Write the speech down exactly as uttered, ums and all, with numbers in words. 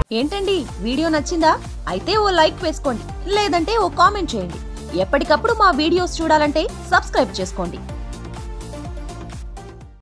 ఏంటండి వీడియో నచ్చిందా? అయితే ఓ లైక్ వేసుకోండి, లేదంటే ఓ కామెంట్ చేయండి. ఎప్పటికప్పుడు మా వీడియోస్ చూడాలంటే సబ్స్క్రైబ్ చేసుకోండి.